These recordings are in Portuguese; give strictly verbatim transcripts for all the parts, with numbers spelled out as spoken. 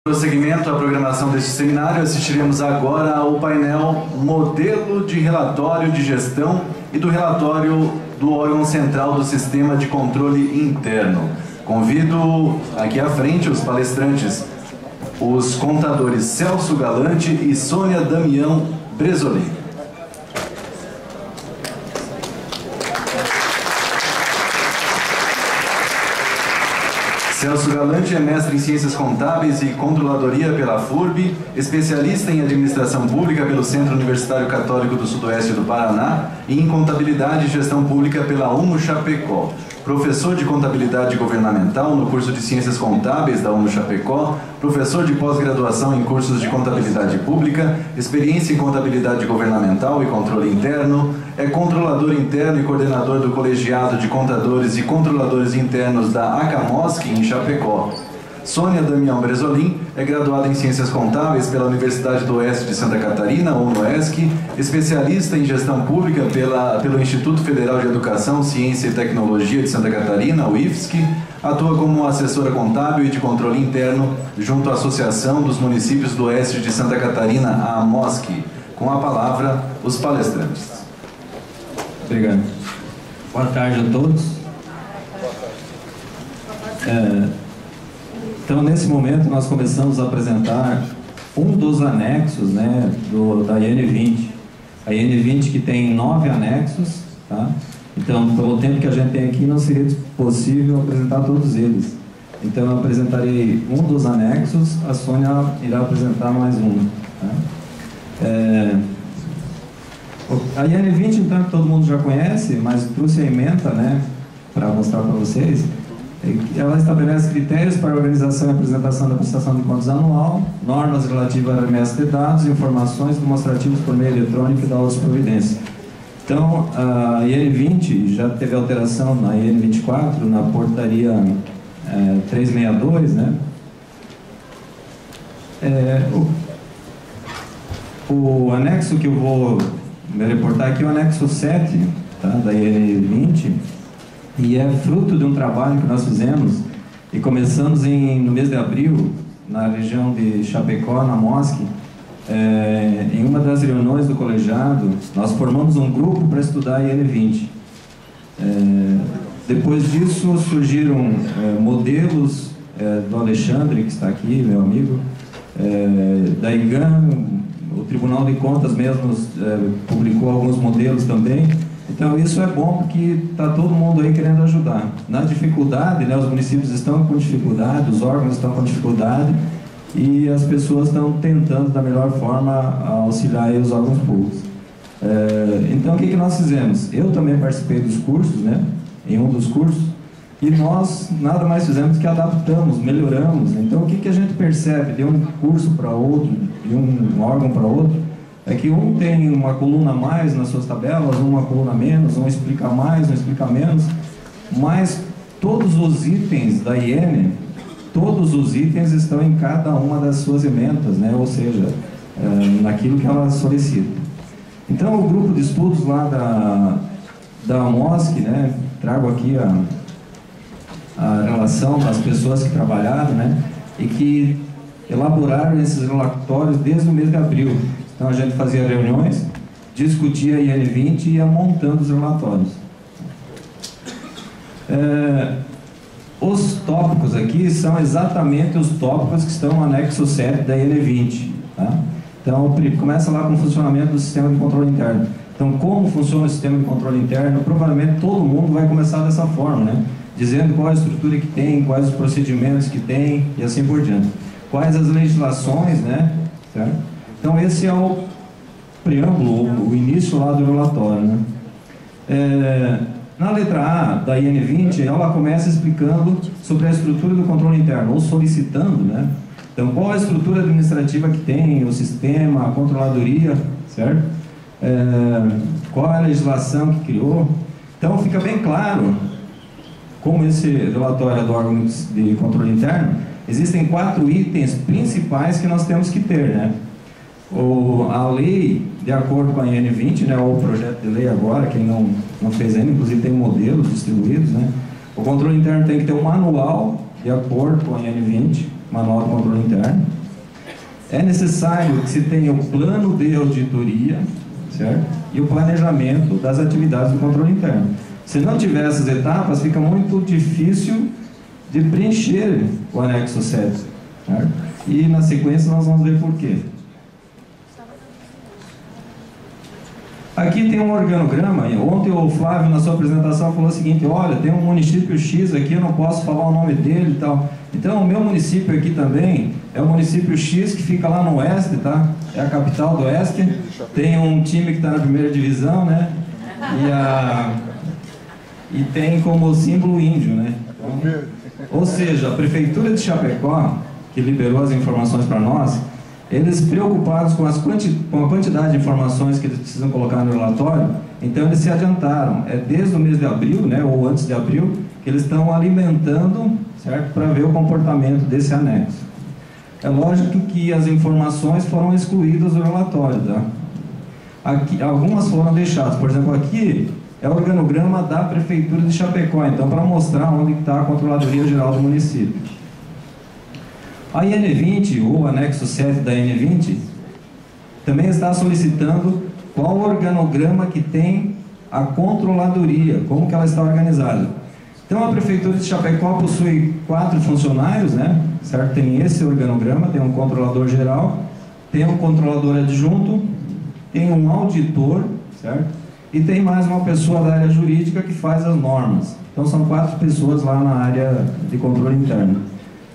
Prosseguimento à programação deste seminário, assistiremos agora ao painel Modelo de Relatório de Gestão e do Relatório do órgão central do Sistema de Controle Interno. Convido aqui à frente os palestrantes, os contadores Celso Galante e Sônia Damião Bresolim. Celso Galante é mestre em Ciências Contábeis e Controladoria pela F U R B, especialista em Administração Pública pelo Centro Universitário Católico do Sudoeste do Paraná e em Contabilidade e Gestão Pública pela UNO Chapecó. Professor de Contabilidade Governamental no curso de Ciências Contábeis da UNO Chapecó, professor de pós-graduação em cursos de Contabilidade Pública, experiência em Contabilidade Governamental e Controle Interno, é controlador interno e coordenador do Colegiado de Contadores e Controladores Internos da ACAMOSC em Chapecó. Sônia Damião Bresolim é graduada em Ciências Contábeis pela Universidade do Oeste de Santa Catarina, UNOESC, especialista em Gestão Pública pela, pelo Instituto Federal de Educação, Ciência e Tecnologia de Santa Catarina, o I F S C, atua como assessora contábil e de controle interno junto à Associação dos Municípios do Oeste de Santa Catarina, a AMOSC. Com a palavra, os palestrantes. Obrigado. Boa tarde a todos. É... Então, nesse momento, nós começamos a apresentar um dos anexos, né, do, da I N vinte. A I N vinte que tem nove anexos, tá? Então, pelo tempo que a gente tem aqui, não seria possível apresentar todos eles. Então, eu apresentarei um dos anexos, a Sônia irá apresentar mais um. Tá? É, a I N vinte, então, que todo mundo já conhece, mas trouxe a ementa, né, para mostrar para vocês. Ela estabelece critérios para a organização e apresentação da prestação de contas anual, normas relativas à remessa de dados, informações demonstrativas por meio eletrônico e da outras providências. Então, a I N vinte já teve alteração na I N vinte e quatro, na portaria é, trezentos e sessenta e dois, né? É, o, o anexo que eu vou me reportar aqui é o anexo sete, tá, da I N vinte. E é fruto de um trabalho que nós fizemos e começamos em, no mês de abril, na região de Chapecó, na AMOSC, é, em uma das reuniões do colegiado, nós formamos um grupo para estudar a I N vinte. É, depois disso surgiram é, modelos é, do Alexandre, que está aqui, meu amigo, é, da I G A M, o Tribunal de Contas mesmo é, publicou alguns modelos também. Então isso é bom porque está todo mundo aí querendo ajudar. Na dificuldade, né, os municípios estão com dificuldade, os órgãos estão com dificuldade e as pessoas estão tentando da melhor forma auxiliar aí os órgãos públicos. É, então o que, que nós fizemos? Eu também participei dos cursos, né, em um dos cursos, e nós nada mais fizemos que adaptamos, melhoramos. Então o que, que a gente percebe de um curso para outro, de um órgão para outro? É que um tem uma coluna a mais nas suas tabelas, uma coluna a menos, um explica mais, um explica menos, mas todos os itens da I N, todos os itens estão em cada uma das suas emendas, né? Ou seja, é, naquilo que ela solicita. Então, o grupo de estudos lá da, da AMOSC, né? Trago aqui a, a relação das pessoas que trabalharam, né? E que elaboraram esses relatórios desde o mês de abril. Então a gente fazia reuniões, discutia a I N vinte e ia montando os relatórios. É, os tópicos aqui são exatamente os tópicos que estão no anexo sete da I N vinte. Tá? Então começa lá com o funcionamento do sistema de controle interno. Então como funciona o sistema de controle interno? Provavelmente todo mundo vai começar dessa forma, né? Dizendo qual a estrutura que tem, quais os procedimentos que tem e assim por diante. Quais as legislações, né? Certo? Então esse é o preâmbulo, o início lá do relatório, né? É, na letra A da I N vinte, ela começa explicando sobre a estrutura do controle interno, ou solicitando, né? Então qual a estrutura administrativa que tem, o sistema, a controladoria, certo? É, qual é a legislação que criou. Então fica bem claro, como esse relatório é do órgão de controle interno, existem quatro itens principais que nós temos que ter, né? O, a lei, de acordo com a I N vinte, né, ou o projeto de lei agora, quem não, não fez ainda, inclusive tem modelos distribuídos, né? O controle interno tem que ter um manual, de acordo com a I N vinte, Manual do Controle Interno. É necessário que se tenha o plano de auditoria, certo? E o planejamento das atividades do controle interno. Se não tiver essas etapas, fica muito difícil de preencher o anexo sete, certo? E na sequência nós vamos ver por quê. Aqui tem um organograma. Ontem o Flávio, na sua apresentação, falou o seguinte: olha, tem um município X aqui, eu não posso falar o nome dele e tal. Então, o meu município aqui também é o município X, que fica lá no oeste, tá? É a capital do oeste. Tem um time que está na primeira divisão, né? E, a... e tem como símbolo índio, né? Então, ou seja, a Prefeitura de Chapecó, que liberou as informações para nós, eles preocupados com, as quanti... com a quantidade de informações que eles precisam colocar no relatório, então eles se adiantaram. É desde o mês de abril, né, ou antes de abril, que eles estão alimentando, certo, para ver o comportamento desse anexo. É lógico que as informações foram excluídas do relatório, tá? Aqui, algumas foram deixadas. Por exemplo, aqui é o organograma da Prefeitura de Chapecó, então, para mostrar onde está a Controladoria Geral do município. A I N vinte, ou anexo sete da I N vinte, também está solicitando qual organograma que tem a controladoria, como que ela está organizada. Então, a Prefeitura de Chapecó possui quatro funcionários, né? Certo? Tem esse organograma, tem um controlador geral, tem um controlador adjunto, tem um auditor, certo? E tem mais uma pessoa da área jurídica que faz as normas. Então, são quatro pessoas lá na área de controle interno.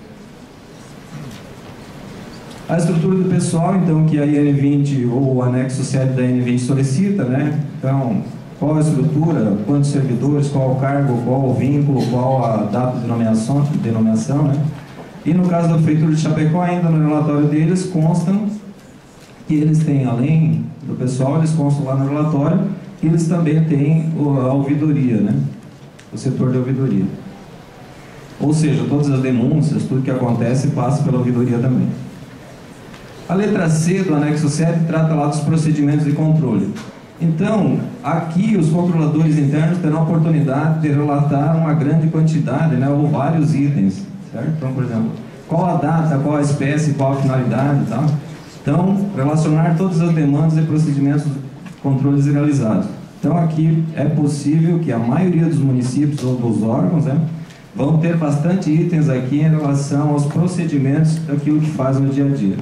A estrutura do pessoal, então, que a I N vinte ou o anexo sete da I N vinte solicita, né? Então, qual a estrutura, quantos servidores, qual o cargo, qual o vínculo, qual a data de nomeação, de nomeação, né? E no caso da Prefeitura de Chapecó, ainda no relatório deles, constam que eles têm, além do pessoal, eles constam lá no relatório, que eles também têm a ouvidoria, né? O setor de ouvidoria. Ou seja, todas as denúncias, tudo que acontece, passa pela ouvidoria também. A letra C do anexo sete trata lá dos procedimentos de controle. Então, aqui os controladores internos terão a oportunidade de relatar uma grande quantidade, né, ou vários itens, certo? Então, por exemplo, qual a data, qual a espécie, qual a finalidade, tá? Então, relacionar todas as demandas e procedimentos de controles realizados. Então, aqui é possível que a maioria dos municípios ou dos órgãos, né, vão ter bastante itens aqui em relação aos procedimentos daquilo que faz no dia a dia.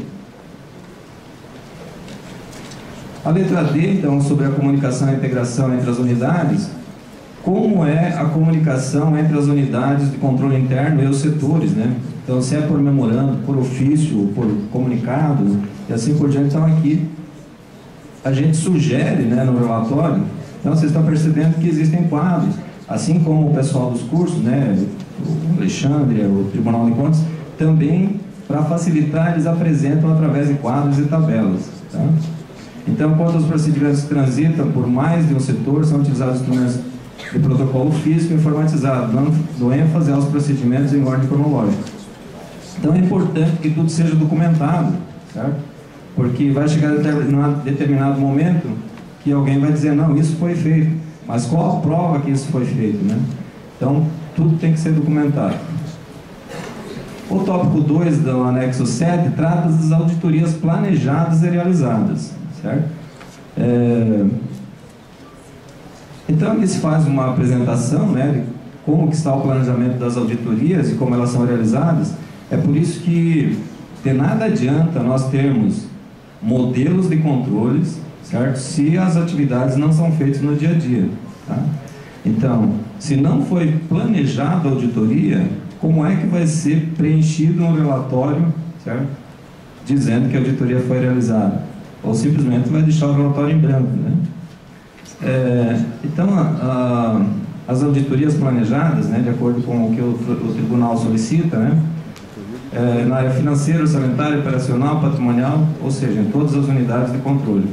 A letra D, então, sobre a comunicação e integração entre as unidades, como é a comunicação entre as unidades de controle interno e os setores, né? Então, se é por memorando, por ofício, por comunicado, e assim por diante. Então, aqui, a gente sugere, né, no relatório, então, vocês estão percebendo que existem quadros, assim como o pessoal dos cursos, né, o Alexandre, o Tribunal de Contas, também, para facilitar, eles apresentam através de quadros e tabelas, tá? Então, quando os procedimentos transitam por mais de um setor, são utilizados instrumentos de protocolo físico informatizado, dando ênfase aos procedimentos em ordem cronológica. Então, é importante que tudo seja documentado, certo? Porque vai chegar a determinado momento que alguém vai dizer, não, isso foi feito, mas qual a prova que isso foi feito, né? Então, tudo tem que ser documentado. O tópico dois do anexo sete trata das auditorias planejadas e realizadas. Certo? É... Então, aqui se faz uma apresentação, né, de como que está o planejamento das auditorias e como elas são realizadas. É por isso que de nada adianta nós termos modelos de controles, certo? Se as atividades não são feitas no dia a dia, tá? Então, se não foi planejada a auditoria, como é que vai ser preenchido um relatório, certo? Dizendo que a auditoria foi realizada? Ou simplesmente vai deixar o relatório em branco, né? É, então, a, a, as auditorias planejadas, né, de acordo com o que o, o tribunal solicita, né, é, na área financeira, orçamentária, operacional, patrimonial, ou seja, em todas as unidades de controle.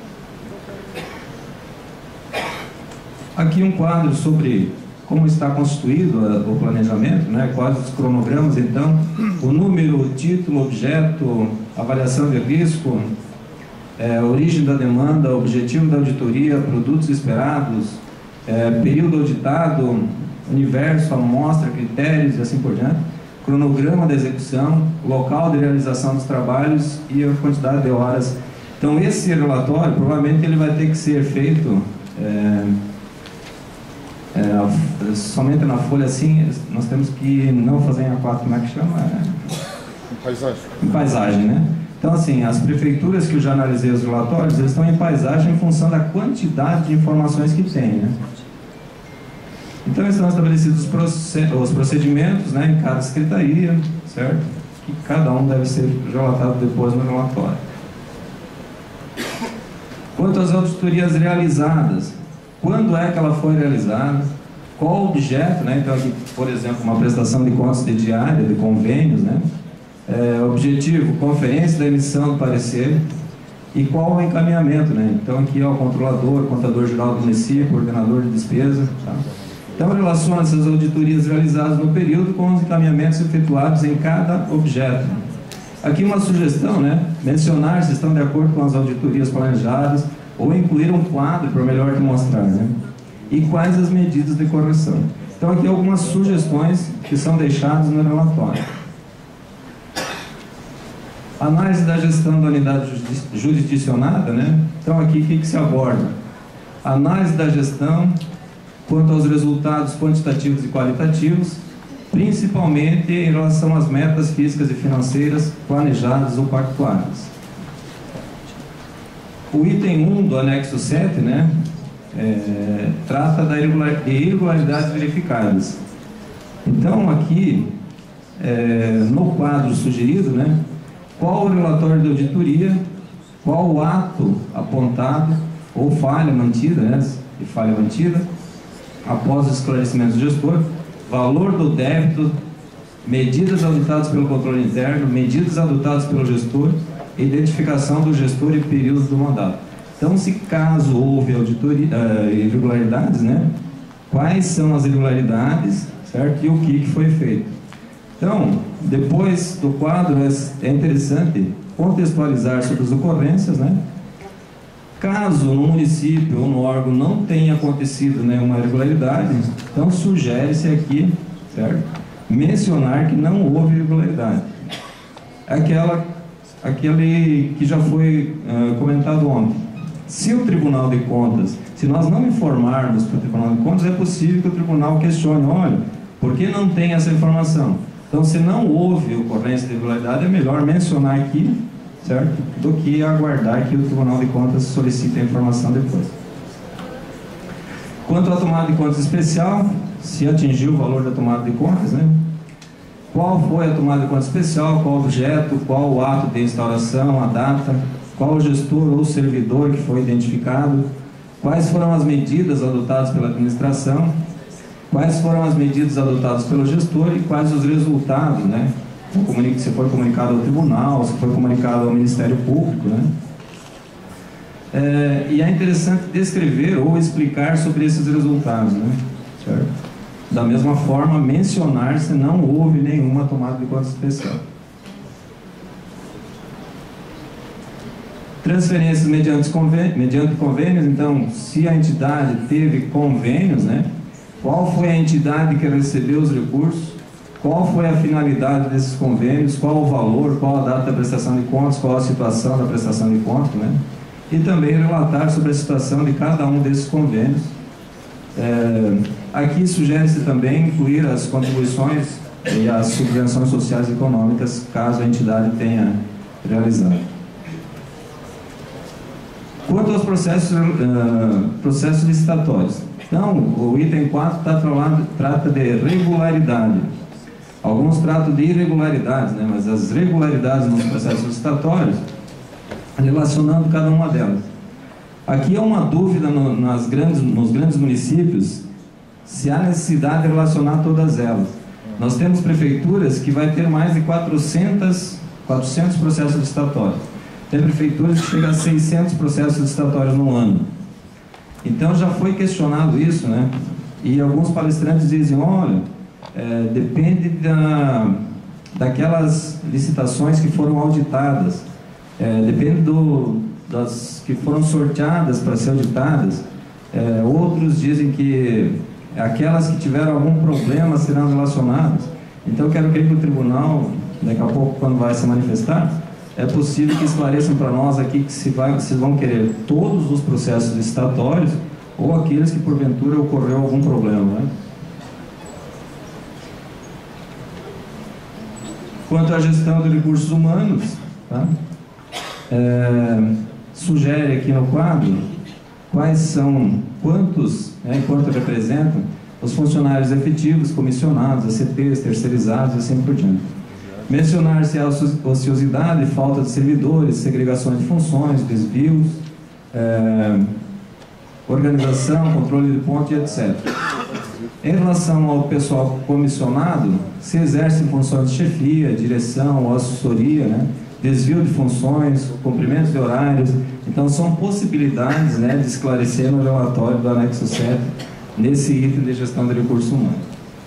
Aqui um quadro sobre como está constituído a, o planejamento, né, quais os cronogramas, então, o número, o título, objeto, avaliação de risco, É, origem da demanda, objetivo da auditoria, produtos esperados, é, período auditado, universo, amostra, critérios e assim por diante. cronograma da execução, local de realização dos trabalhos e a quantidade de horas. Então, esse relatório, provavelmente, ele vai ter que ser feito é, é, somente na folha assim. Nós temos que não fazer em A quatro, como é que chama? É, em paisagem. Em paisagem, né? Então, assim, as prefeituras que eu já analisei os relatórios, eles estão em paisagem em função da quantidade de informações que tem, né? Então, estão estabelecidos os procedimentos, né, em cada secretaria, certo? Que cada um deve ser relatado depois no relatório. Quanto às auditorias realizadas, quando é que ela foi realizada? Qual o objeto, né? Então, aqui, por exemplo, uma prestação de contas de diária, de convênios, né? É, objetivo, conferência da emissão do parecer. E qual o encaminhamento, né? Então, aqui é o controlador, contador geral do município, ordenador de despesa, tá? Então, relaciona essas auditorias realizadas no período com os encaminhamentos efetuados em cada objeto. Aqui uma sugestão, né? Mencionar se estão de acordo com as auditorias planejadas ou incluir um quadro para melhor demonstrar, né? E quais as medidas de correção. Então, aqui algumas sugestões que são deixadas no relatório. Análise da gestão da unidade jurisdicionada, né? Então, aqui o que, que se aborda? Análise da gestão quanto aos resultados quantitativos e qualitativos, principalmente em relação às metas físicas e financeiras planejadas ou pactuadas. O item um do anexo sete, né, é, trata da irregular, de irregularidades verificadas. Então, aqui, é, no quadro sugerido, né, qual o relatório de auditoria, qual o ato apontado ou falha mantida, né, de falha mantida, após o esclarecimento do gestor, valor do débito, medidas adotadas pelo controle interno, medidas adotadas pelo gestor, identificação do gestor e período do mandato. Então, se caso houve auditoria, uh, irregularidades, né, quais são as irregularidades, certo? E o que, que foi feito. Então, depois do quadro, é interessante contextualizar sobre as ocorrências, né? Caso no município ou no órgão não tenha acontecido nenhuma irregularidade, então sugere-se aqui, certo? Mencionar que não houve irregularidade. Aquela, aquele que já foi uh, comentado ontem. Se o Tribunal de Contas, se nós não informarmos para o Tribunal de Contas, é possível que o Tribunal questione, olha, por que não tem essa informação? Então, se não houve ocorrência de irregularidade, é melhor mencionar aqui, certo? Do que aguardar que o Tribunal de Contas solicite a informação depois. Quanto à tomada de contas especial, se atingiu o valor da tomada de contas, né? Qual foi a tomada de contas especial, qual o objeto, qual o ato de instauração, a data, qual o gestor ou servidor que foi identificado, quais foram as medidas adotadas pela administração, quais foram as medidas adotadas pelo gestor e quais os resultados, né? Se foi comunicado ao tribunal, se foi comunicado ao Ministério Público, né? É, e é interessante descrever ou explicar sobre esses resultados, né? Certo? Da mesma forma, mencionar se não houve nenhuma tomada de contas especial. Transferências mediante convênios, mediante convênios, então, se a entidade teve convênios, né? Qual foi a entidade que recebeu os recursos? Qual foi a finalidade desses convênios? Qual o valor? Qual a data da prestação de contas? Qual a situação da prestação de contas, né? E também relatar sobre a situação de cada um desses convênios. É, aqui sugere-se também incluir as contribuições e as subvenções sociais e econômicas, caso a entidade tenha realizado. Quanto aos processos, uh, processos licitatórios. Então, o item quatro tá tratado, trata de regularidade. Alguns tratam de irregularidades, né? Mas as regularidades nos processos licitatórios, relacionando cada uma delas. Aqui é uma dúvida no, nas grandes, nos grandes municípios, se há necessidade de relacionar todas elas. Nós temos prefeituras que vai ter mais de quatrocentos, quatrocentos processos licitatórios. Tem prefeituras que chegam a seiscentos processos licitatórios no ano. Então já foi questionado isso, né? E alguns palestrantes dizem, olha, é, depende da, daquelas licitações que foram auditadas, é, depende do, das que foram sorteadas para ser auditadas. É, outros dizem que aquelas que tiveram algum problema serão relacionadas. Então, quero crer que o tribunal, daqui a pouco, quando vai se manifestar, é possível que esclareçam para nós aqui que se, vai, se vão querer todos os processos licitatórios ou aqueles que, porventura, ocorreu algum problema, né? Quanto à gestão de recursos humanos, tá? é, sugere aqui no quadro quais são, quantos, né, quanto representam os funcionários efetivos, comissionados, A C Ts, terceirizados e assim por diante. Mencionar-se a ociosidade, falta de servidores, segregações de funções, desvios, é, organização, controle de ponto e etcétera. Em relação ao pessoal comissionado, se exercem funções de chefia, direção ou assessoria, né? Desvio de funções, cumprimento de horários. Então, são possibilidades, né, de esclarecer no relatório do anexo sete, nesse item de gestão de recursos humanos.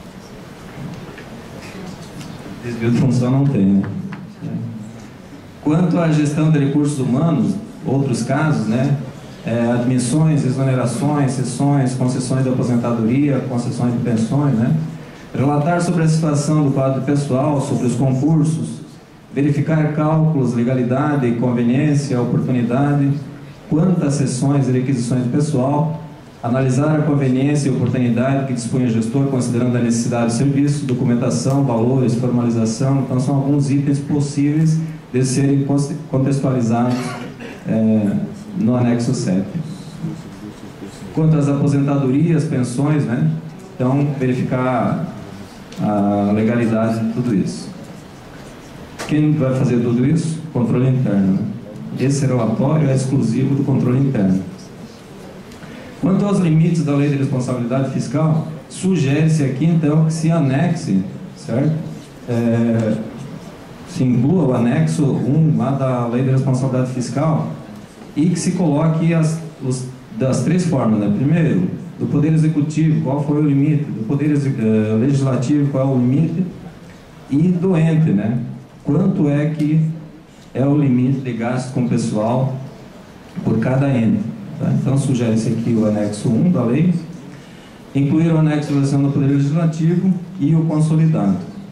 Desvio de função não tem, né? Quanto à gestão de recursos humanos, outros casos, né? É, admissões, exonerações, cessões, concessões de aposentadoria, concessões de pensões, né? Relatar sobre a situação do quadro pessoal, sobre os concursos, verificar cálculos, legalidade, conveniência, oportunidade, quantas sessões e requisições de pessoal, analisar a conveniência e oportunidade que dispõe o gestor, considerando a necessidade do serviço, documentação, valores, formalização. Então, são alguns itens possíveis de serem contextualizados é, no anexo sete. Quanto às aposentadorias, pensões, né? Então, verificar a legalidade de tudo isso. Quem vai fazer tudo isso? Controle interno, né? Esse relatório é exclusivo do controle interno. Quanto aos limites da Lei de Responsabilidade Fiscal, sugere-se aqui, então, que se anexe, certo? É, se inclua o anexo um lá da Lei de Responsabilidade Fiscal e que se coloque as, os, das três formas, né? Primeiro, do Poder Executivo, qual foi o limite, do Poder uh, Legislativo, qual é o limite, e do ente, né? Quanto é que é o limite de gastos com pessoal por cada ente. Tá? Então, sugere-se aqui o anexo um da lei, incluir o anexo de relação do Poder Legislativo e o consolidado.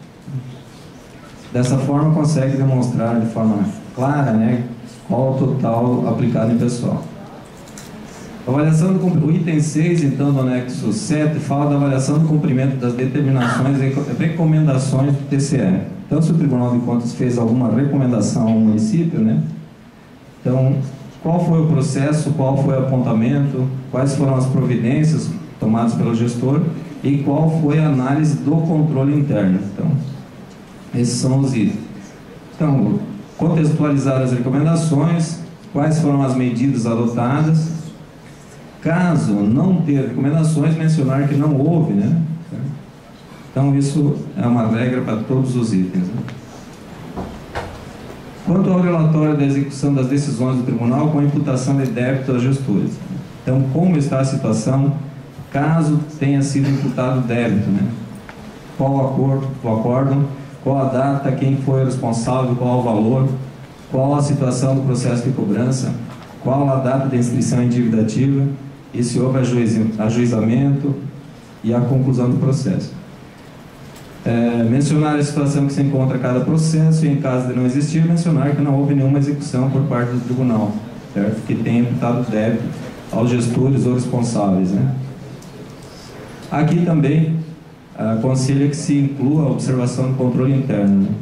Dessa forma, consegue demonstrar de forma clara, né, qual o total aplicado em pessoal. Avaliação do, o item seis, então, do anexo sete, fala da avaliação do cumprimento das determinações e recomendações do T C E. Então, se o Tribunal de Contas fez alguma recomendação ao município, né, então, qual foi o processo, qual foi o apontamento, quais foram as providências tomadas pelo gestor e qual foi a análise do controle interno. Então, esses são os itens. Então, contextualizar as recomendações, quais foram as medidas adotadas. Caso não ter recomendações, mencionar que não houve, né? Então, isso é uma regra para todos os itens, né? Quanto ao relatório da execução das decisões do tribunal com imputação de débito aos gestores. Então, como está a situação caso tenha sido imputado débito, né? Qual o acordo, o acórdão, qual a data, quem foi o responsável, qual o valor, qual a situação do processo de cobrança, qual a data de inscrição em dívida ativa e se houve ajuizamento e a conclusão do processo. É, mencionar a situação que se encontra cada processo e, em caso de não existir, mencionar que não houve nenhuma execução por parte do tribunal, certo? Que tenha imputado débito aos gestores ou responsáveis, né? Aqui também aconselha que se inclua a observação do controle interno, né?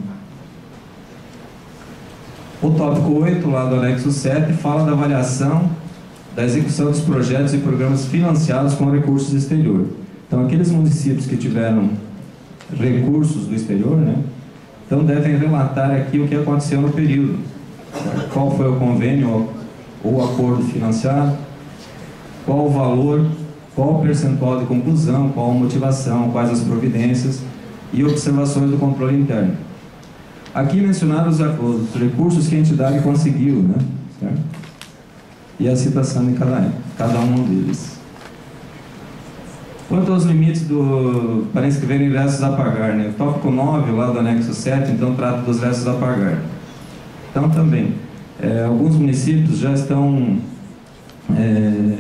O tópico oito, lá do anexo sete, fala da avaliação da execução dos projetos e programas financiados com recursos do exterior. Então, aqueles municípios que tiveram recursos do exterior, né, então devem relatar aqui o que aconteceu no período, qual foi o convênio ou o acordo financiado, qual o valor, qual o percentual de conclusão, qual a motivação, quais as providências e observações do controle interno. Aqui mencionaram os, os recursos que a entidade conseguiu, né, certo? E a citação de cada, cada um deles. Quanto aos limites do, para inscrever ingressos a pagar, né? O tópico nove, lá do anexo sete, então trata dos ingressos a pagar. Então, também, é, alguns municípios já estão é,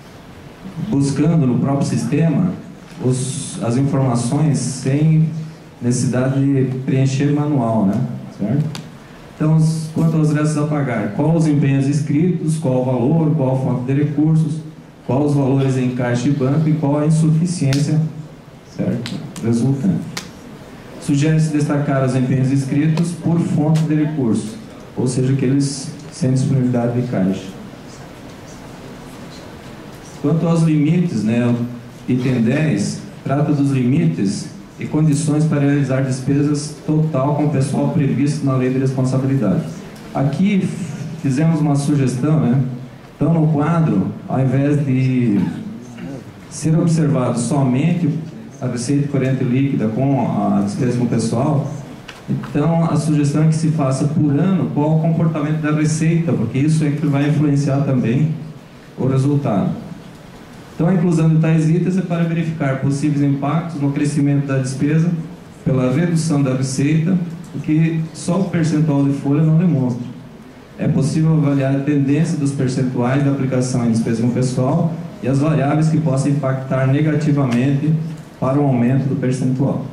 buscando no próprio sistema os, as informações sem necessidade de preencher manual, né? Certo? Então, quanto aos restos a pagar, qual os empenhos escritos, qual o valor, qual a fonte de recursos, qual os valores em caixa e banco e qual a insuficiência, certo, resultante. Sugere-se destacar os empenhos escritos por fonte de recursos, ou seja, aqueles sem disponibilidade de caixa. Quanto aos limites, né, o item dez trata dos limites e condições para realizar despesas total com o pessoal previsto na lei de responsabilidade. Aqui fizemos uma sugestão, né? Então, no quadro, ao invés de ser observado somente a receita corrente líquida com a despesa com o pessoal, então a sugestão é que se faça por ano qual o comportamento da receita, porque isso é que vai influenciar também o resultado. Então, a inclusão de tais itens é para verificar possíveis impactos no crescimento da despesa pela redução da receita, o que só o percentual de folha não demonstra. É possível avaliar a tendência dos percentuais da aplicação em despesa com pessoal e as variáveis que possam impactar negativamente para o aumento do percentual.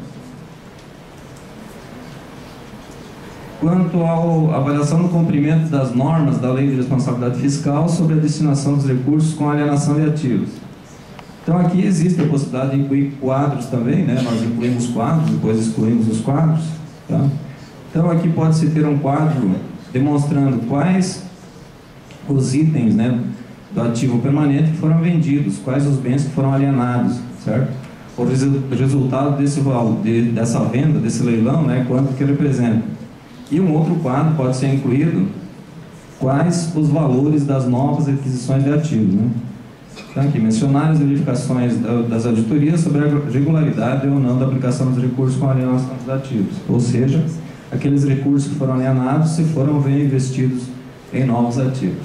Quanto à avaliação do cumprimento das normas da Lei de Responsabilidade Fiscal sobre a destinação dos recursos com alienação de ativos. Então, aqui existe a possibilidade de incluir quadros também, né? Nós incluímos quadros, depois excluímos os quadros, tá? Então, aqui pode-se ter um quadro demonstrando quais os itens, né, do ativo permanente que foram vendidos, quais os bens que foram alienados, certo? O resultado desse, de, dessa venda, desse leilão, né, quanto que representa. E um outro quadro pode ser incluído quais os valores das novas aquisições de ativos, né? Então, aqui, mencionar as verificações das auditorias sobre a regularidade ou não da aplicação dos recursos com alienação dos ativos, ou seja, aqueles recursos que foram alienados se foram reinvestidos em novos ativos.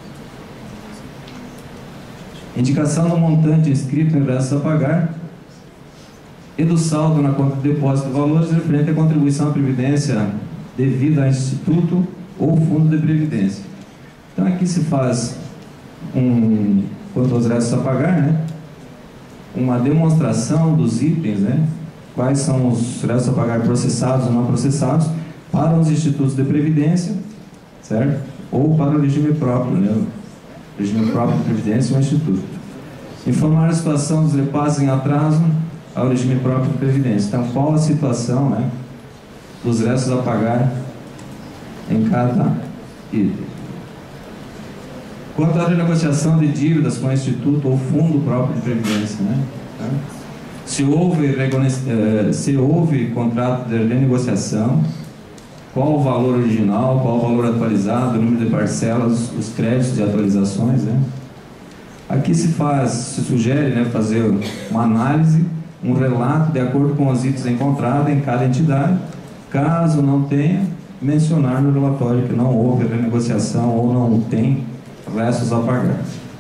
Indicação do montante inscrito em restos a pagar e do saldo na conta de depósito de valores referente à contribuição à Previdência devida a instituto ou fundo de previdência. Então, aqui se faz um, quanto aos restos a pagar, né, uma demonstração dos itens, né, quais são os restos a pagar processados ou não processados para os institutos de previdência, certo? Ou para o regime próprio, né, o regime próprio de previdência ou instituto. Informar a situação dos repasses em atraso ao regime próprio de previdência. Então, qual a situação, né, dos restos a pagar em cada item. Quanto à renegociação de dívidas com o instituto ou fundo próprio de previdência, né? Se houve, se houve contrato de renegociação, qual o valor original, qual o valor atualizado, o número de parcelas, os créditos de atualizações, né? Aqui se faz, se sugere, né, fazer uma análise, um relato de acordo com os itens encontrados em cada entidade. Caso não tenha, mencionar no relatório que não houve renegociação ou não tem restos a pagar.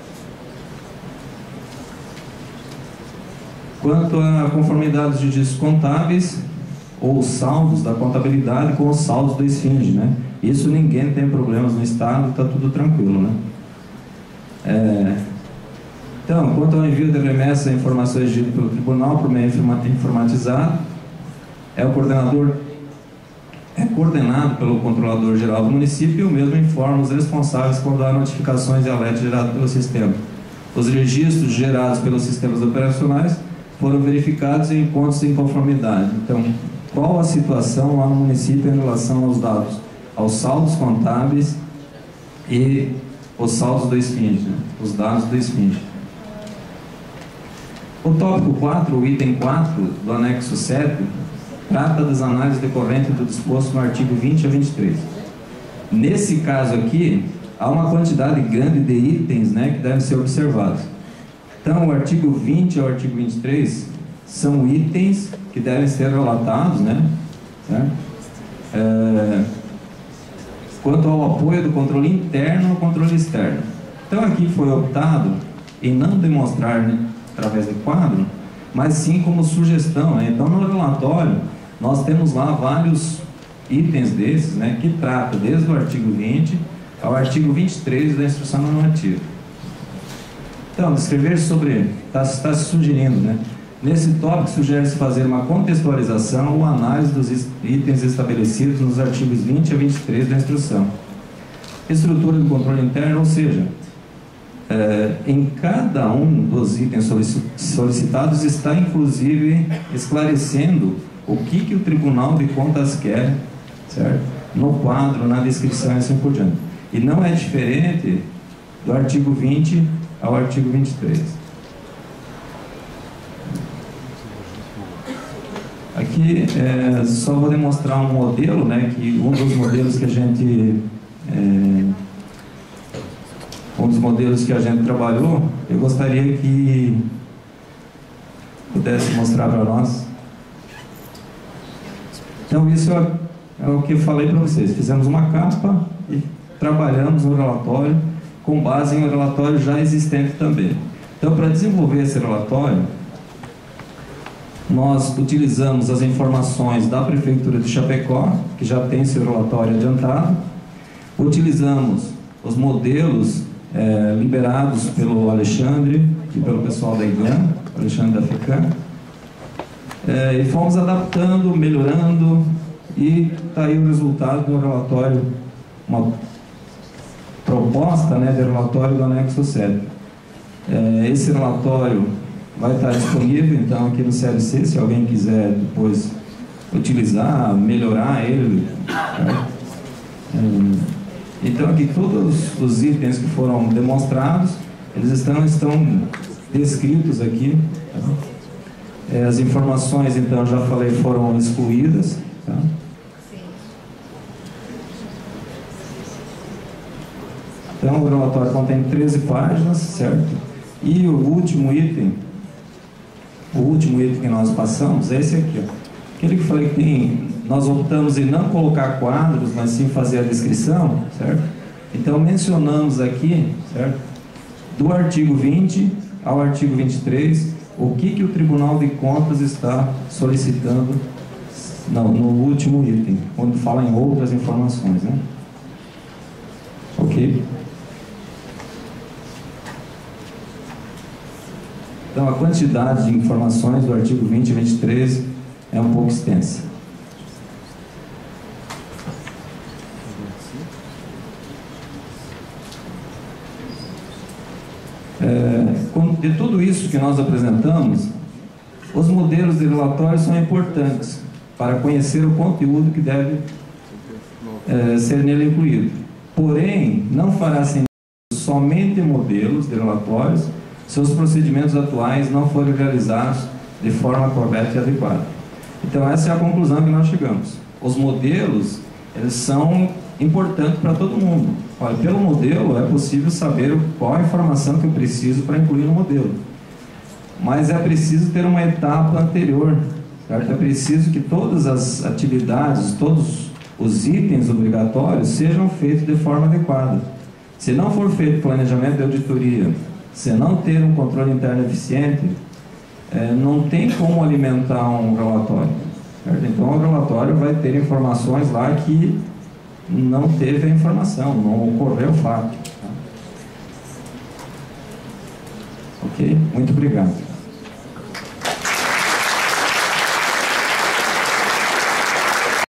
Quanto à conformidade dos registros contábeis ou saldos da contabilidade com os saldos do esfinge, né? Isso ninguém tem problemas no Estado, está tudo tranquilo, né? É... Então, quanto ao envio de remessa de informações exigidas pelo tribunal por meio informatizado, é o coordenador é coordenado pelo controlador geral do município e o mesmo informa os responsáveis por dar notificações de alerta geradas pelo sistema. Os registros gerados pelos sistemas operacionais foram verificados e encontram-se em conformidade. Então, qual a situação lá no município em relação aos dados, aos saldos contábeis e os saldos do esfinge, né? Os dados do esfinge. O tópico quatro, o item quatro do anexo sete, trata das análises decorrentes do disposto no artigo vinte a vinte e três. Nesse caso aqui, há uma quantidade grande de itens, né, que devem ser observados. Então, o artigo vinte ao artigo vinte e três são itens que devem ser relatados, né, certo? É, quanto ao apoio do controle interno ao controle externo. Então, aqui foi optado em não demonstrar, né, através de quadro, mas sim como sugestão, né? Então, no relatório, nós temos lá vários itens desses, né, que trata desde o artigo vinte ao artigo vinte e três da instrução normativa. Então, descrever sobre, está tá se sugerindo, né, Nesse tópico, sugere-se fazer uma contextualização ou análise dos itens estabelecidos nos artigos vinte a vinte e três da instrução. Estrutura do controle interno, ou seja, é, em cada um dos itens solicitados está, inclusive, esclarecendo o que, que o Tribunal de Contas quer, certo? No quadro, na descrição e assim por diante. E não é diferente do artigo vinte ao artigo vinte e três. Aqui é, só vou demonstrar um modelo, né, que um dos modelos que a gente é, um dos modelos que a gente trabalhou, eu gostaria que pudesse mostrar para nós. Então isso é, é o que eu falei para vocês. Fizemos uma capa e trabalhamos no relatório com base em um relatório já existente também. Então, para desenvolver esse relatório, nós utilizamos as informações da Prefeitura de Chapecó, que já tem seu relatório adiantado, utilizamos os modelos é, liberados pelo Alexandre e pelo pessoal da I G A N, Alexandre da FECAM, é, e fomos adaptando, melhorando, e está aí o resultado do relatório, uma proposta, né, de relatório do anexo sete. É, esse relatório vai estar disponível, então, aqui no C L C, se alguém quiser depois utilizar, melhorar ele. Tá? Então, aqui todos os itens que foram demonstrados, eles estão, estão descritos aqui. Tá? É, as informações, então, já falei, foram excluídas. Tá? Então, o relatório contém treze páginas, certo? E o último item, o último item que nós passamos é esse aqui, ó. Aquele que eu falei que tem, nós optamos em não colocar quadros, mas sim fazer a descrição, certo? Então, mencionamos aqui, certo? Do artigo vinte ao artigo vinte e três, o que, que o Tribunal de Contas está solicitando, não, no último item, quando fala em outras informações, né? Ok? Então, a quantidade de informações do artigo vinte e vinte e três é um pouco extensa. É, de tudo isso que nós apresentamos, os modelos de relatório são importantes para conhecer o conteúdo que deve é, ser nele incluído. Porém, não fará sentido somente modelos de relatórios se os procedimentos atuais não forem realizados de forma correta e adequada. Então, essa é a conclusão que nós chegamos. Os modelos, eles são importantes para todo mundo. Olha, pelo modelo é possível saber qual a informação que eu preciso para incluir no modelo. Mas é preciso ter uma etapa anterior, certo? É preciso que todas as atividades, todos os itens obrigatórios sejam feitos de forma adequada. Se não for feito planejamento de auditoria, se não ter um controle interno eficiente, é, não tem como alimentar um relatório, certo? Então o relatório vai ter informações lá que não teve a informação, não ocorreu o fato. Tá? Ok? Muito obrigado.